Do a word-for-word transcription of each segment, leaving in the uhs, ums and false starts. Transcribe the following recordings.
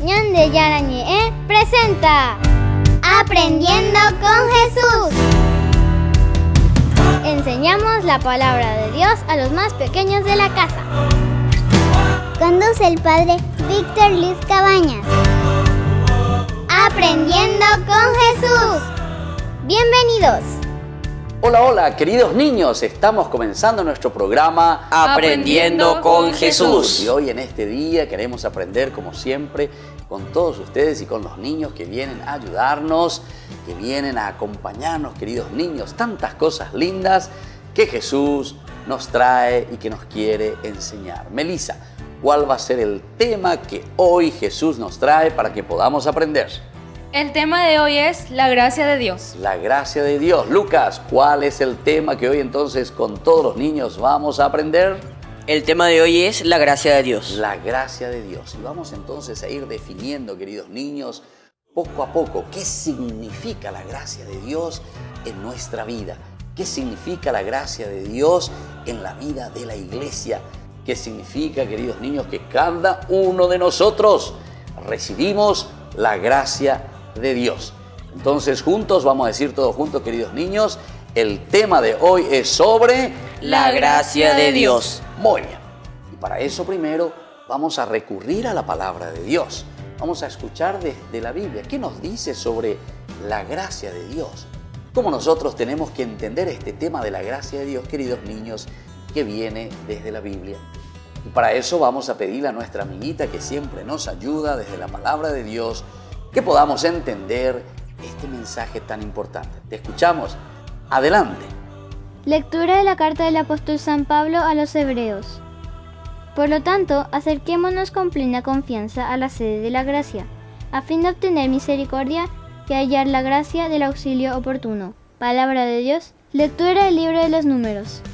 Ñande Yarañe presenta Aprendiendo con Jesús. Enseñamos la palabra de Dios a los más pequeños de la casa. Conduce el padre Víctor Luis Cabañas. Aprendiendo con Jesús. Bienvenidos. Hola, hola, queridos niños. Estamos comenzando nuestro programa Aprendiendo con Jesús. Y hoy en este día queremos aprender, como siempre, con todos ustedes y con los niños que vienen a ayudarnos, que vienen a acompañarnos, queridos niños. Tantas cosas lindas que Jesús nos trae y que nos quiere enseñar. Melissa, ¿cuál va a ser el tema que hoy Jesús nos trae para que podamos aprender? El tema de hoy es la gracia de Dios. La gracia de Dios. Lucas, ¿cuál es el tema que hoy entonces con todos los niños vamos a aprender? El tema de hoy es la gracia de Dios. La gracia de Dios. Y vamos entonces a ir definiendo, queridos niños, poco a poco, qué significa la gracia de Dios en nuestra vida. ¿Qué significa la gracia de Dios en la vida de la iglesia? ¿Qué significa, queridos niños, que cada uno de nosotros recibimos la gracia de Dios? Entonces juntos, vamos a decir todos juntos, queridos niños, el tema de hoy es sobre la gracia de Dios. Muy bien. Y para eso primero vamos a recurrir a la palabra de Dios. Vamos a escuchar desde la Biblia qué nos dice sobre la gracia de Dios. Cómo nosotros tenemos que entender este tema de la gracia de Dios, queridos niños, que viene desde la Biblia. Y para eso vamos a pedirle a nuestra amiguita que siempre nos ayuda desde la palabra de Dios, que podamos entender este mensaje tan importante. Te escuchamos. Adelante. Lectura de la carta del apóstol San Pablo a los Hebreos. Por lo tanto, acerquémonos con plena confianza a la sede de la gracia, a fin de obtener misericordia y hallar la gracia del auxilio oportuno. Palabra de Dios. Lectura del libro de los Números.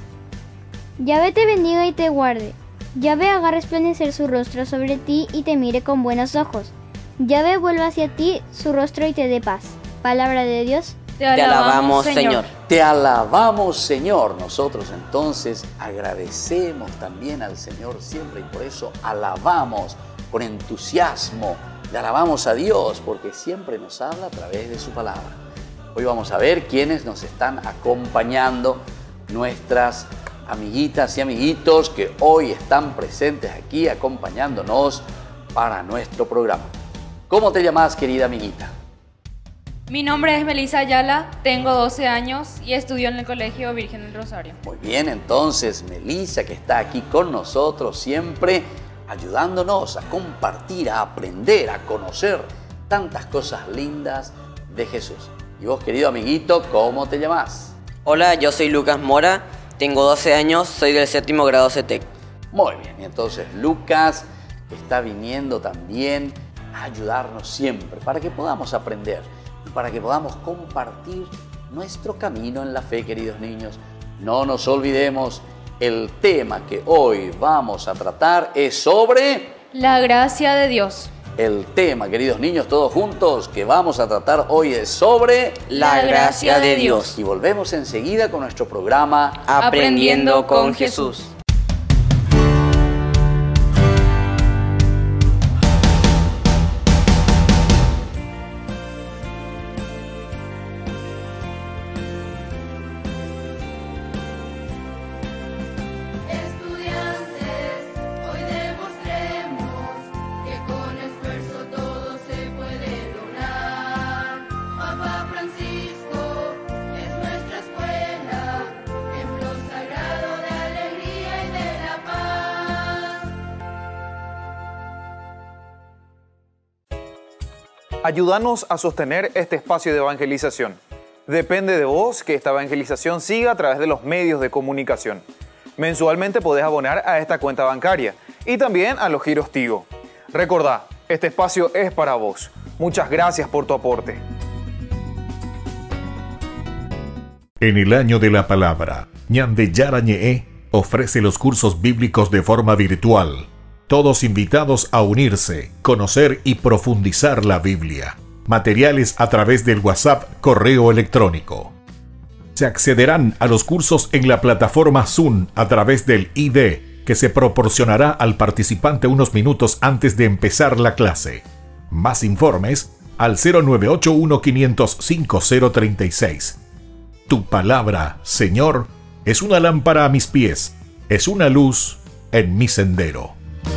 Yahvé te bendiga y te guarde. Yahvé haga resplandecer su rostro sobre ti y te mire con buenos ojos. Yahvé vuelva hacia ti su rostro y te dé paz. Palabra de Dios. Te alabamos, Te alabamos Señor. Señor. Te alabamos, Señor. Nosotros entonces agradecemos también al Señor siempre y por eso alabamos con entusiasmo. Le alabamos a Dios porque siempre nos habla a través de su palabra. Hoy vamos a ver quiénes nos están acompañando, nuestras amiguitas y amiguitos que hoy están presentes aquí acompañándonos para nuestro programa. ¿Cómo te llamas, querida amiguita? Mi nombre es Melissa Ayala, tengo doce años y estudio en el Colegio Virgen del Rosario. Muy bien, entonces Melissa, que está aquí con nosotros siempre ayudándonos a compartir, a aprender, a conocer tantas cosas lindas de Jesús. Y vos, querido amiguito, ¿cómo te llamas? Hola, yo soy Lucas Mora, tengo doce años, soy del séptimo grado C E T E C. Muy bien, y entonces Lucas está viniendo también a ayudarnos siempre para que podamos aprender y para que podamos compartir nuestro camino en la fe, queridos niños. No nos olvidemos, el tema que hoy vamos a tratar es sobre la gracia de Dios. El tema, queridos niños, todos juntos, que vamos a tratar hoy es sobre la gracia de Dios. Y volvemos enseguida con nuestro programa Aprendiendo con Jesús. Ayúdanos a sostener este espacio de evangelización. Depende de vos que esta evangelización siga a través de los medios de comunicación. Mensualmente podés abonar a esta cuenta bancaria y también a los giros Tigo. Recordá, este espacio es para vos. Muchas gracias por tu aporte. En el año de la palabra, Ñande Yarañe ofrece los cursos bíblicos de forma virtual. Todos invitados a unirse, conocer y profundizar la Biblia. Materiales a través del WhatsApp, correo electrónico. Se accederán a los cursos en la plataforma Zoom a través del I D, que se proporcionará al participante unos minutos antes de empezar la clase. Más informes al cero nueve ocho uno cinco cero cinco cero tres seis. Tu palabra, Señor, es una lámpara a mis pies, es una luz en mi sendero.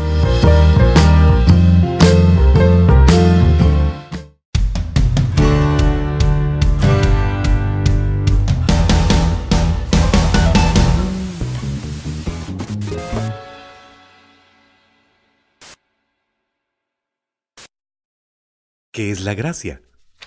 ¿Qué es la gracia?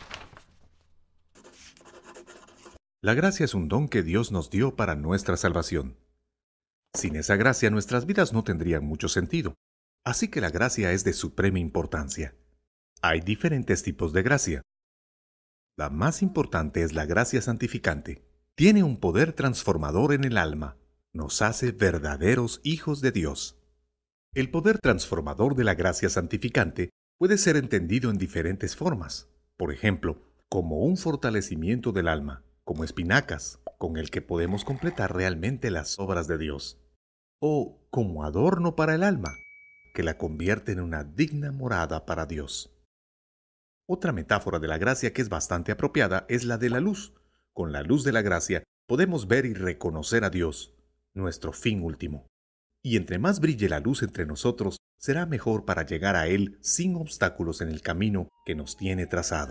La gracia es un don que Dios nos dio para nuestra salvación. Sin esa gracia nuestras vidas no tendrían mucho sentido, así que la gracia es de suprema importancia. Hay diferentes tipos de gracia. La más importante es la gracia santificante. Tiene un poder transformador en el alma, nos hace verdaderos hijos de Dios. El poder transformador de la gracia santificante puede ser entendido en diferentes formas, por ejemplo, como un fortalecimiento del alma, como espinacas, con el que podemos completar realmente las obras de Dios, o como adorno para el alma, que la convierte en una digna morada para Dios. Otra metáfora de la gracia que es bastante apropiada es la de la luz. Con la luz de la gracia podemos ver y reconocer a Dios, nuestro fin último. Y entre más brille la luz entre nosotros, será mejor para llegar a Él sin obstáculos en el camino que nos tiene trazado.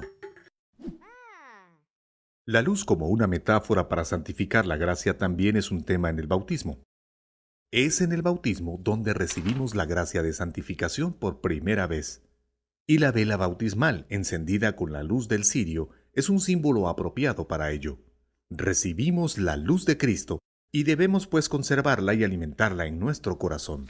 La luz como una metáfora para santificar la gracia también es un tema en el bautismo. Es en el bautismo donde recibimos la gracia de santificación por primera vez. Y la vela bautismal, encendida con la luz del cirio, es un símbolo apropiado para ello. Recibimos la luz de Cristo y debemos pues conservarla y alimentarla en nuestro corazón.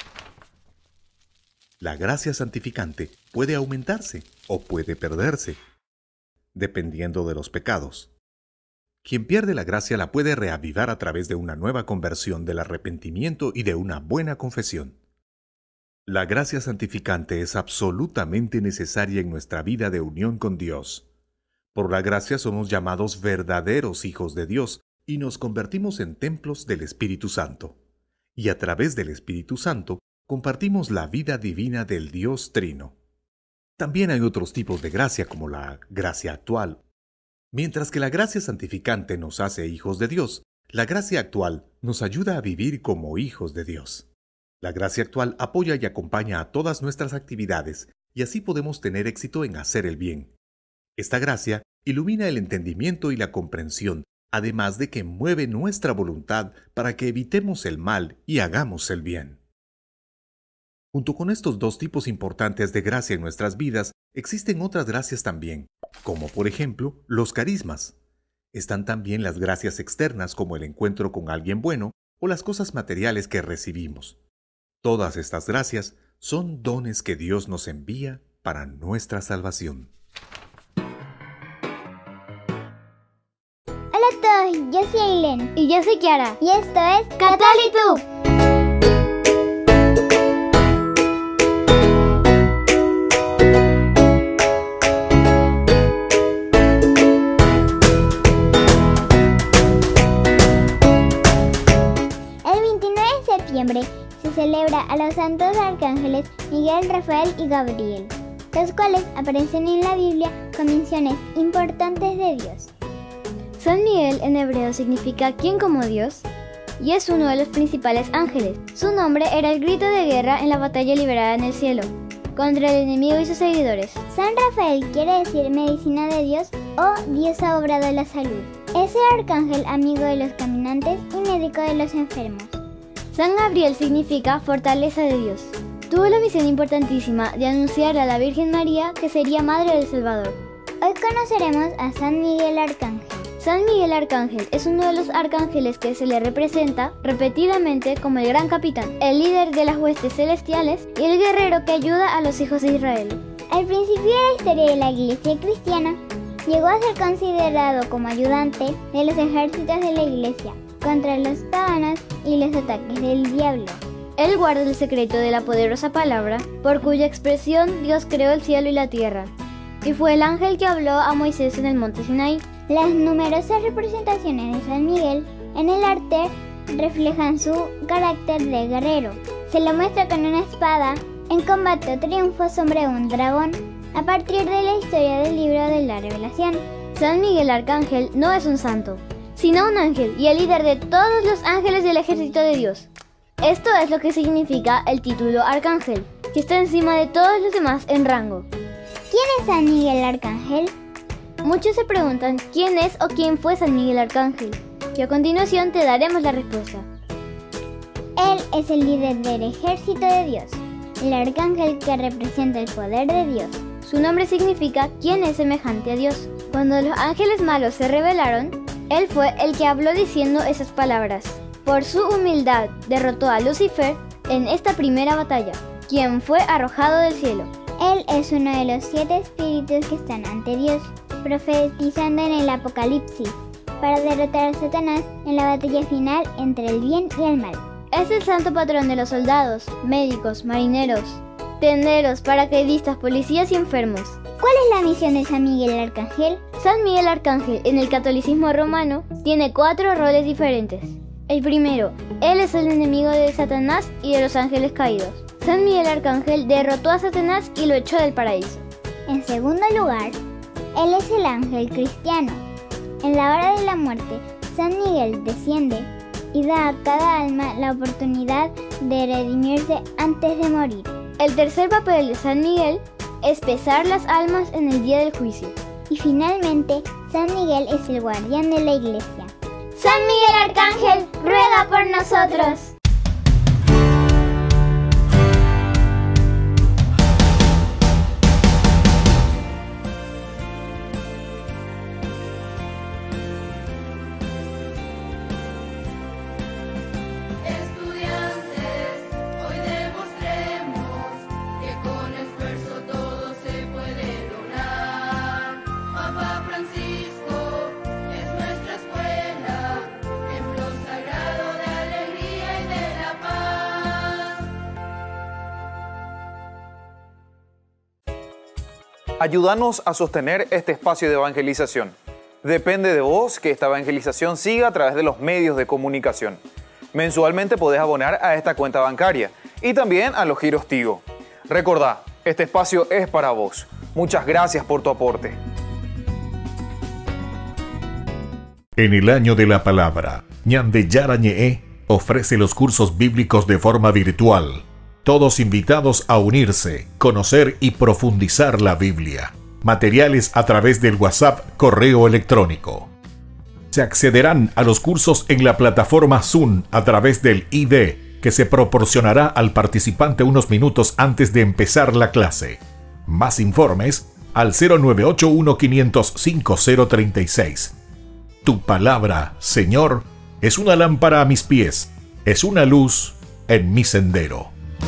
La gracia santificante puede aumentarse o puede perderse, dependiendo de los pecados. Quien pierde la gracia la puede reavivar a través de una nueva conversión, del arrepentimiento y de una buena confesión. La gracia santificante es absolutamente necesaria en nuestra vida de unión con Dios. Por la gracia somos llamados verdaderos hijos de Dios y nos convertimos en templos del Espíritu Santo. Y a través del Espíritu Santo compartimos la vida divina del Dios Trino. También hay otros tipos de gracia como la gracia actual. Mientras que la gracia santificante nos hace hijos de Dios, la gracia actual nos ayuda a vivir como hijos de Dios. La gracia actual apoya y acompaña a todas nuestras actividades y así podemos tener éxito en hacer el bien. Esta gracia ilumina el entendimiento y la comprensión, además de que mueve nuestra voluntad para que evitemos el mal y hagamos el bien. Junto con estos dos tipos importantes de gracia en nuestras vidas, existen otras gracias también, como por ejemplo los carismas. Están también las gracias externas como el encuentro con alguien bueno o las cosas materiales que recibimos. Todas estas gracias son dones que Dios nos envía para nuestra salvación. Hola a todos, yo soy Aileen. Y yo soy Kiara. Y esto es Catalitub. Se celebra a los santos arcángeles Miguel, Rafael y Gabriel, los cuales aparecen en la Biblia con misiones importantes de Dios. San Miguel en hebreo significa ¿quién como Dios? Y es uno de los principales ángeles. Su nombre era el grito de guerra en la batalla liberada en el cielo, contra el enemigo y sus seguidores. San Rafael quiere decir medicina de Dios o diosa obra de la salud. Es el arcángel amigo de los caminantes y médico de los enfermos. San Gabriel significa fortaleza de Dios. Tuvo la misión importantísima de anunciar a la Virgen María que sería Madre del Salvador. Hoy conoceremos a San Miguel Arcángel. San Miguel Arcángel es uno de los arcángeles que se le representa repetidamente como el gran capitán, el líder de las huestes celestiales y el guerrero que ayuda a los hijos de Israel. Al principio de la historia de la Iglesia cristiana, llegó a ser considerado como ayudante de los ejércitos de la Iglesia contra los paganos y los ataques del diablo. Él guarda el secreto de la poderosa palabra, por cuya expresión Dios creó el cielo y la tierra, y fue el ángel que habló a Moisés en el monte Sinaí. Las numerosas representaciones de San Miguel en el arte reflejan su carácter de guerrero. Se lo muestra con una espada, en combate triunfo sobre un dragón, a partir de la historia del libro de la Revelación. San Miguel Arcángel no es un santo, sino un ángel y el líder de todos los ángeles del ejército de Dios. Esto es lo que significa el título Arcángel, que está encima de todos los demás en rango. ¿Quién es San Miguel Arcángel? Muchos se preguntan quién es o quién fue San Miguel Arcángel, y a continuación te daremos la respuesta. Él es el líder del ejército de Dios, el arcángel que representa el poder de Dios. Su nombre significa quien es semejante a Dios. Cuando los ángeles malos se rebelaron, él fue el que habló diciendo esas palabras. Por su humildad derrotó a Lucifer en esta primera batalla, quien fue arrojado del cielo. Él es uno de los siete espíritus que están ante Dios, profetizando en el Apocalipsis, para derrotar a Satanás en la batalla final entre el bien y el mal. Es el santo patrón de los soldados, médicos, marineros, tenderos, paracaidistas, policías y enfermos. ¿Cuál es la misión de San Miguel Arcángel? San Miguel Arcángel en el catolicismo romano tiene cuatro roles diferentes. El primero, él es el enemigo de Satanás y de los ángeles caídos. San Miguel Arcángel derrotó a Satanás y lo echó del paraíso. En segundo lugar, él es el ángel cristiano. En la hora de la muerte, San Miguel desciende y da a cada alma la oportunidad de redimirse antes de morir. El tercer papel de San Miguel es pesar las almas en el día del juicio. Y finalmente, San Miguel es el guardián de la iglesia. San Miguel Arcángel, ruega por nosotros. Ayúdanos a sostener este espacio de evangelización. Depende de vos que esta evangelización siga a través de los medios de comunicación. Mensualmente podés abonar a esta cuenta bancaria y también a los giros Tigo. Recordá, este espacio es para vos. Muchas gracias por tu aporte. En el año de la palabra, Ñande Yarañe ofrece los cursos bíblicos de forma virtual. Todos invitados a unirse, conocer y profundizar la Biblia. Materiales a través del WhatsApp, correo electrónico. Se accederán a los cursos en la plataforma Zoom a través del I D, que se proporcionará al participante unos minutos antes de empezar la clase. Más informes al cero nueve ocho uno, cinco cero cinco cero tres seis. Tu palabra, Señor, es una lámpara a mis pies, es una luz en mi sendero.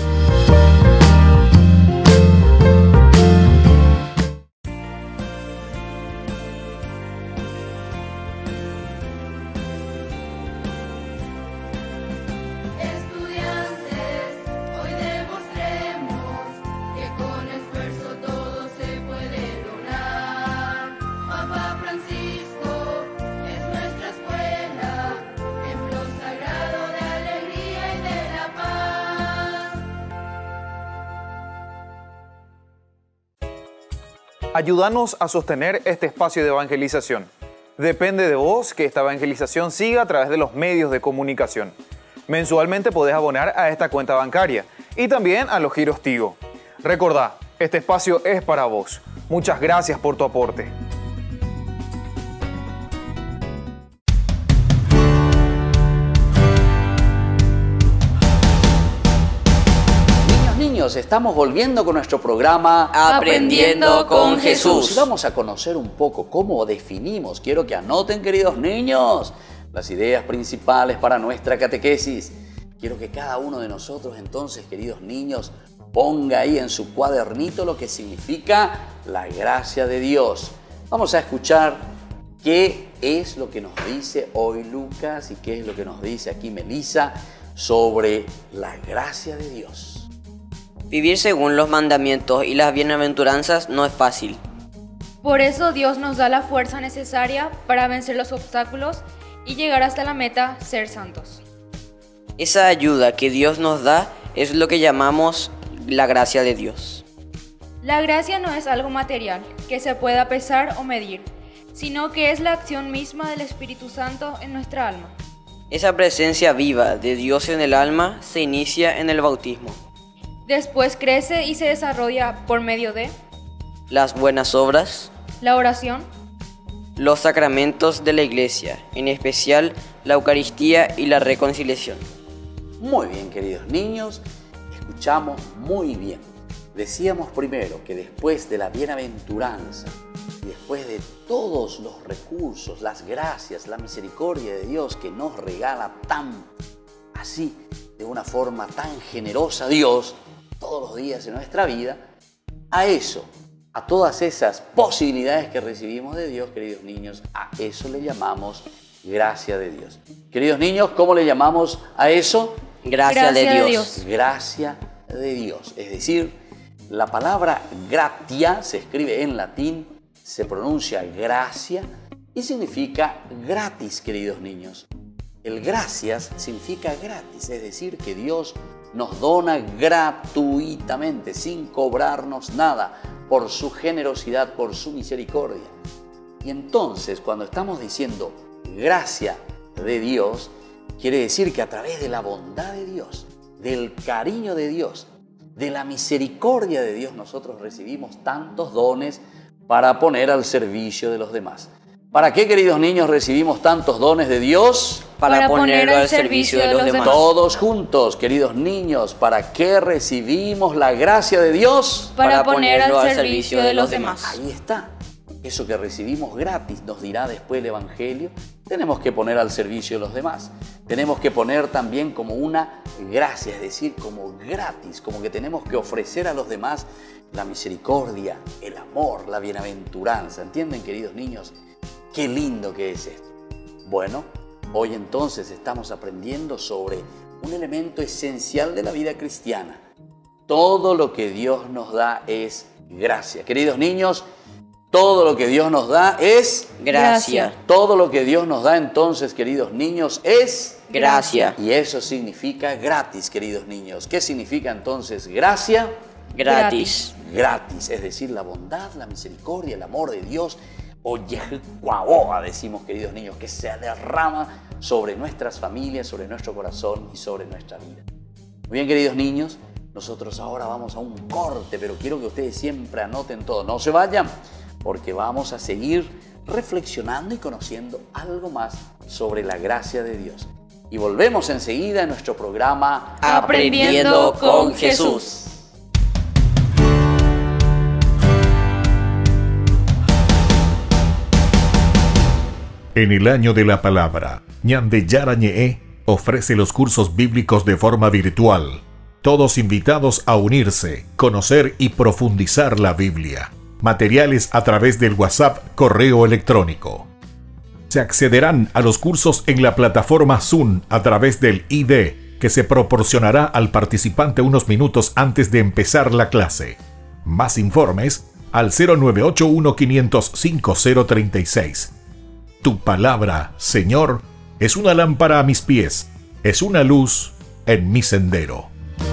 Ayúdanos a sostener este espacio de evangelización. Depende de vos que esta evangelización siga a través de los medios de comunicación. Mensualmente podés abonar a esta cuenta bancaria y también a los giros Tigo. Recordá, este espacio es para vos. Muchas gracias por tu aporte. Estamos volviendo con nuestro programa Aprendiendo con Jesús. Y vamos a conocer un poco cómo definimos, quiero que anoten, queridos niños, las ideas principales para nuestra catequesis. Quiero que cada uno de nosotros entonces, queridos niños, ponga ahí en su cuadernito lo que significa la gracia de Dios. Vamos a escuchar qué es lo que nos dice hoy Lucas y qué es lo que nos dice aquí Melissa sobre la gracia de Dios. Vivir según los mandamientos y las bienaventuranzas no es fácil. Por eso Dios nos da la fuerza necesaria para vencer los obstáculos y llegar hasta la meta, ser santos. Esa ayuda que Dios nos da es lo que llamamos la gracia de Dios. La gracia no es algo material, que se pueda pesar o medir, sino que es la acción misma del Espíritu Santo en nuestra alma. Esa presencia viva de Dios en el alma se inicia en el bautismo. Después crece y se desarrolla por medio de Las buenas obras, la oración, los sacramentos de la Iglesia, en especial la Eucaristía y la reconciliación. Muy bien, queridos niños, escuchamos muy bien. Decíamos primero que después de la bienaventuranza y después de todos los recursos, las gracias, la misericordia de Dios que nos regala tan así, de una forma tan generosa Dios, todos los días en nuestra vida, a eso, a todas esas posibilidades que recibimos de Dios, queridos niños, a eso le llamamos gracia de Dios. Queridos niños, ¿cómo le llamamos a eso? Gracia, Gracia de de Dios. Dios. Gracia de Dios. Es decir, la palabra gratia se escribe en latín, se pronuncia gracia y significa gratis, queridos niños. El gracias significa gratis, es decir, que Dios nos dona gratuitamente, sin cobrarnos nada, por su generosidad, por su misericordia. Y entonces, cuando estamos diciendo gracia de Dios, quiere decir que a través de la bondad de Dios, del cariño de Dios, de la misericordia de Dios, nosotros recibimos tantos dones para poner al servicio de los demás. ¿Para qué, queridos niños, recibimos tantos dones de Dios? Para, Para ponerlo poner al servicio de los demás. Todos juntos, queridos niños, ¿para qué recibimos la gracia de Dios? para poner al servicio de los demás. Ahí está. Eso que recibimos gratis, nos dirá después el Evangelio, tenemos que poner al servicio de los demás. Tenemos que poner también como una gracia, es decir, como gratis, como que tenemos que ofrecer a los demás la misericordia, el amor, la bienaventuranza. ¿Entienden, queridos niños? Qué lindo que es esto. Bueno, hoy entonces estamos aprendiendo sobre un elemento esencial de la vida cristiana. Todo lo que Dios nos da es gracia. Queridos niños, todo lo que Dios nos da es Gracia. Todo lo que Dios nos da entonces, queridos niños, es Gracia. Y eso significa gratis, queridos niños. ¿Qué significa entonces gracia? Gratis. Gratis, es decir, la bondad, la misericordia, el amor de Dios. Oye, guaoa, decimos, queridos niños, que se derrama sobre nuestras familias, sobre nuestro corazón y sobre nuestra vida. Muy bien, queridos niños, nosotros ahora vamos a un corte, pero quiero que ustedes siempre anoten todo. No se vayan, porque vamos a seguir reflexionando y conociendo algo más sobre la gracia de Dios. Y volvemos enseguida en nuestro programa Aprendiendo con Jesús. En el año de la palabra, Ñande Yarañe ofrece los cursos bíblicos de forma virtual. Todos invitados a unirse, conocer y profundizar la Biblia. Materiales a través del WhatsApp, correo electrónico. Se accederán a los cursos en la plataforma Zoom a través del I D, que se proporcionará al participante unos minutos antes de empezar la clase. Más informes al cero nueve ocho uno cinco cero cinco cero tres seis. Tu palabra, Señor, es una lámpara a mis pies, es una luz en mi sendero.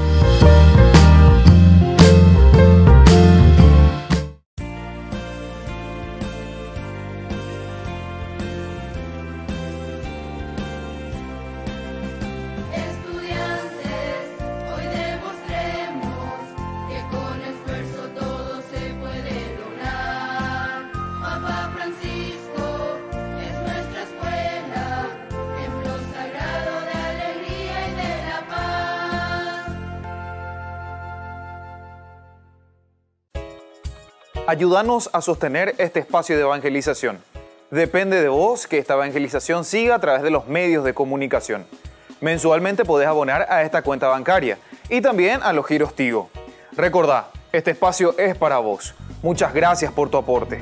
Ayúdanos a sostener este espacio de evangelización. Depende de vos que esta evangelización siga a través de los medios de comunicación. Mensualmente podés abonar a esta cuenta bancaria y también a los giros Tigo. Recordá, este espacio es para vos. Muchas gracias por tu aporte.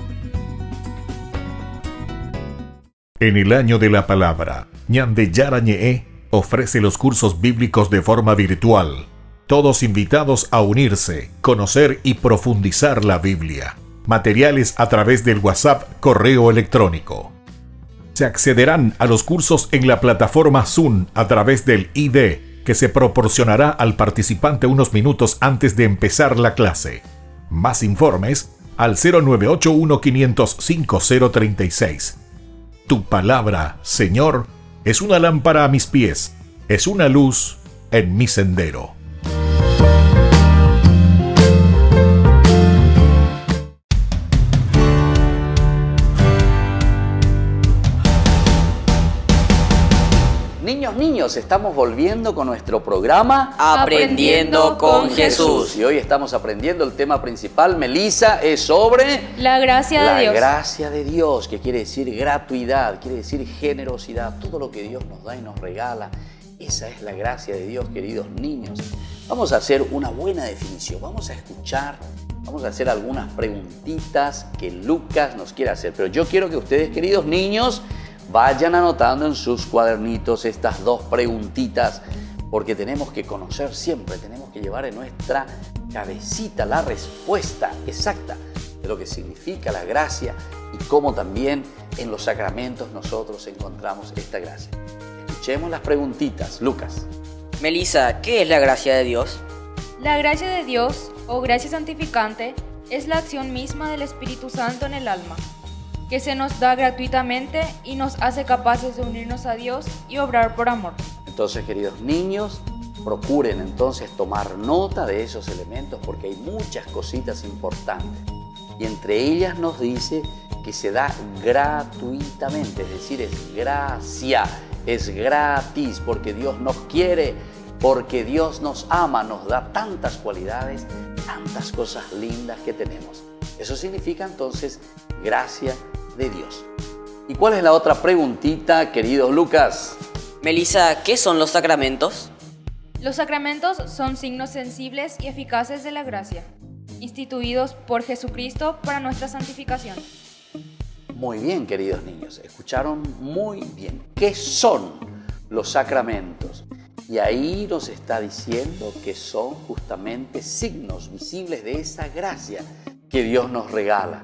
En el año de la palabra, Ñande Yarañe ofrece los cursos bíblicos de forma virtual. Todos invitados a unirse, conocer y profundizar la Biblia. Materiales a través del WhatsApp, correo electrónico. Se accederán a los cursos en la plataforma Zoom a través del I D, que se proporcionará al participante unos minutos antes de empezar la clase. Más informes al cero nueve ocho uno cinco cero cinco cero tres seis. Tu palabra, Señor, es una lámpara a mis pies, es una luz en mi sendero. Niños, niños, estamos volviendo con nuestro programa Aprendiendo con Jesús. Y hoy estamos aprendiendo el tema principal, Melissa, es sobre La gracia la de Dios. gracia de Dios, que quiere decir gratuidad, quiere decir generosidad, todo lo que Dios nos da y nos regala. Esa es la gracia de Dios, queridos niños. Vamos a hacer una buena definición, vamos a escuchar, vamos a hacer algunas preguntitas que Lucas nos quiere hacer. Pero yo quiero que ustedes, queridos niños, vayan anotando en sus cuadernitos estas dos preguntitas, porque tenemos que conocer siempre, tenemos que llevar en nuestra cabecita la respuesta exacta de lo que significa la gracia y cómo también en los sacramentos nosotros encontramos esta gracia. Escuchemos las preguntitas, Lucas. Melissa, ¿qué es la gracia de Dios? La gracia de Dios, o gracia santificante, es la acción misma del Espíritu Santo en el alma, que se nos da gratuitamente y nos hace capaces de unirnos a Dios y obrar por amor. Entonces, queridos niños, procuren entonces tomar nota de esos elementos porque hay muchas cositas importantes. Y entre ellas nos dice que se da gratuitamente, es decir, es gracia, es gratis, porque Dios nos quiere, porque Dios nos ama, nos da tantas cualidades, tantas cosas lindas que tenemos. Eso significa entonces gracia de Dios. ¿Y cuál es la otra preguntita, querido Lucas? Melissa, ¿qué son los sacramentos? Los sacramentos son signos sensibles y eficaces de la gracia, instituidos por Jesucristo para nuestra santificación. Muy bien, queridos niños, escucharon muy bien. ¿Qué son los sacramentos? Y ahí nos está diciendo que son justamente signos visibles de esa gracia que Dios nos regala.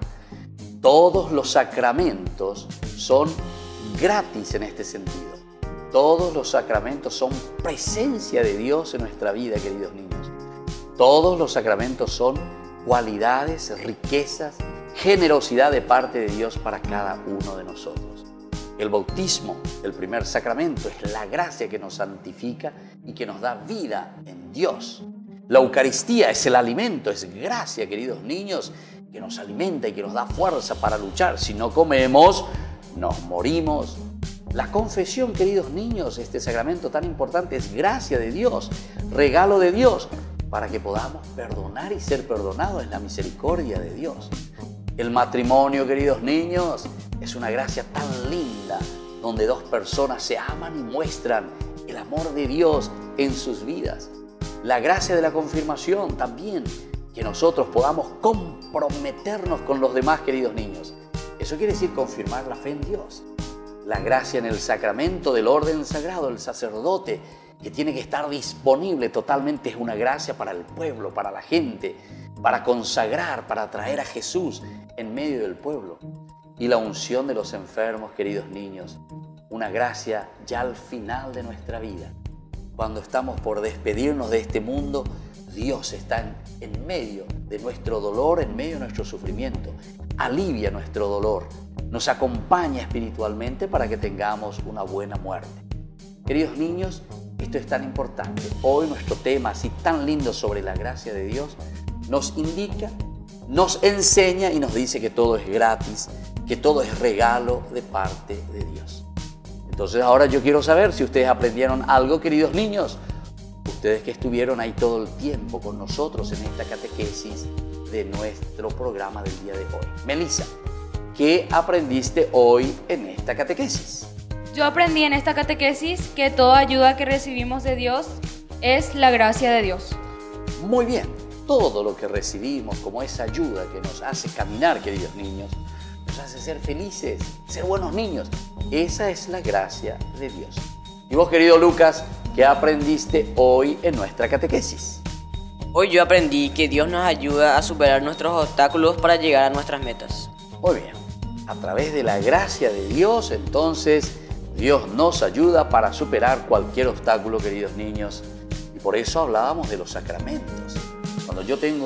Todos los sacramentos son gratis en este sentido. Todos los sacramentos son presencia de Dios en nuestra vida, queridos niños. Todos los sacramentos son cualidades, riquezas, generosidad de parte de Dios para cada uno de nosotros. El bautismo, el primer sacramento, es la gracia que nos santifica y que nos da vida en Dios. La Eucaristía es el alimento, es gracia, queridos niños, que nos alimenta y que nos da fuerza para luchar. Si no comemos, nos morimos. La confesión, queridos niños, este sacramento tan importante, es gracia de Dios, regalo de Dios, para que podamos perdonar y ser perdonados en la misericordia de Dios. El matrimonio, queridos niños, es una gracia tan linda, donde dos personas se aman y muestran el amor de Dios en sus vidas. La gracia de la confirmación también, que nosotros podamos comprometernos con los demás, queridos niños. Eso quiere decir confirmar la fe en Dios. La gracia en el sacramento del orden sagrado, el sacerdote, que tiene que estar disponible totalmente, es una gracia para el pueblo, para la gente, para consagrar, para traer a Jesús en medio del pueblo. Y la unción de los enfermos, queridos niños, una gracia ya al final de nuestra vida. Cuando estamos por despedirnos de este mundo, Dios está en, en medio de nuestro dolor, en medio de nuestro sufrimiento. Alivia nuestro dolor, nos acompaña espiritualmente para que tengamos una buena muerte. Queridos niños, esto es tan importante. Hoy nuestro tema así tan lindo sobre la gracia de Dios nos indica, nos enseña y nos dice que todo es gratis, que todo es regalo de parte de Dios. Entonces ahora yo quiero saber si ustedes aprendieron algo, queridos niños. Ustedes que estuvieron ahí todo el tiempo con nosotros en esta catequesis de nuestro programa del día de hoy. Melissa, ¿qué aprendiste hoy en esta catequesis? Yo aprendí en esta catequesis que toda ayuda que recibimos de Dios es la gracia de Dios. Muy bien, todo lo que recibimos como esa ayuda que nos hace caminar, queridos niños, nos hace ser felices, ser buenos niños. Esa es la gracia de Dios. Y vos, querido Lucas, ¿qué aprendiste hoy en nuestra catequesis? Hoy yo aprendí que Dios nos ayuda a superar nuestros obstáculos para llegar a nuestras metas. Muy bien, a través de la gracia de Dios, entonces, Dios nos ayuda para superar cualquier obstáculo, queridos niños. Y por eso hablábamos de los sacramentos. Cuando yo tengo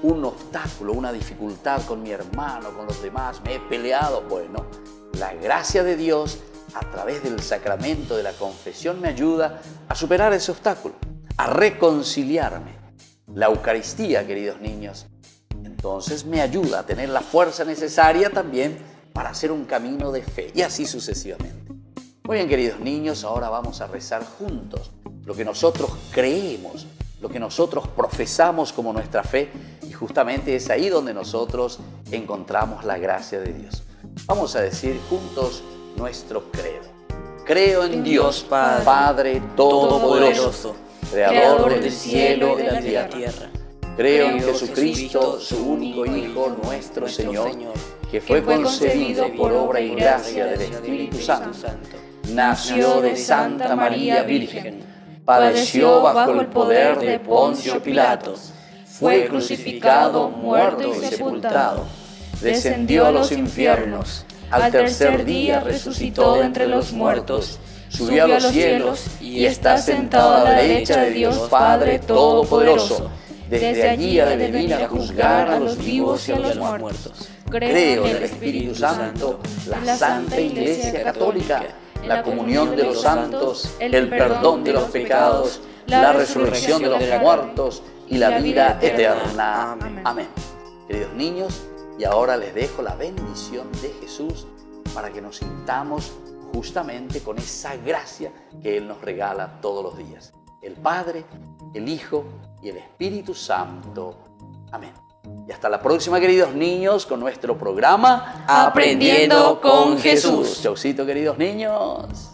un obstáculo, una dificultad con mi hermano, con los demás, me he peleado. Bueno, la gracia de Dios a través del sacramento de la confesión me ayuda a superar ese obstáculo, a reconciliarme. La Eucaristía, queridos niños, entonces me ayuda a tener la fuerza necesaria también para hacer un camino de fe y así sucesivamente. Muy bien, queridos niños, ahora vamos a rezar juntos lo que nosotros creemos, lo que nosotros profesamos como nuestra fe, y justamente es ahí donde nosotros encontramos la gracia de Dios. Vamos a decir juntos nuestro credo. Creo en Dios, Padre, Padre Todopoderoso, Creador del cielo y de la tierra. Creo en Jesucristo, su único Hijo, nuestro Señor, que fue concebido por obra y gracia del Espíritu Santo. Nació de Santa María Virgen, padeció bajo el poder de Poncio Pilato, fue crucificado, muerto y sepultado, descendió a los infiernos, al tercer día resucitó de entre los muertos, subió a los cielos y está sentado a la derecha de Dios Padre Todopoderoso. Desde allí ha de venir a juzgar a los vivos y a los muertos. Creo en el Espíritu Santo, la Santa Iglesia Católica, la comunión de los santos, el perdón de los pecados, la resurrección de los muertos y la vida eterna. Amén. Queridos niños, y ahora les dejo la bendición de Jesús para que nos sintamos justamente con esa gracia que Él nos regala todos los días. El Padre, el Hijo y el Espíritu Santo. Amén. Y hasta la próxima, queridos niños, con nuestro programa Aprendiendo con Jesús. Chaucito, queridos niños.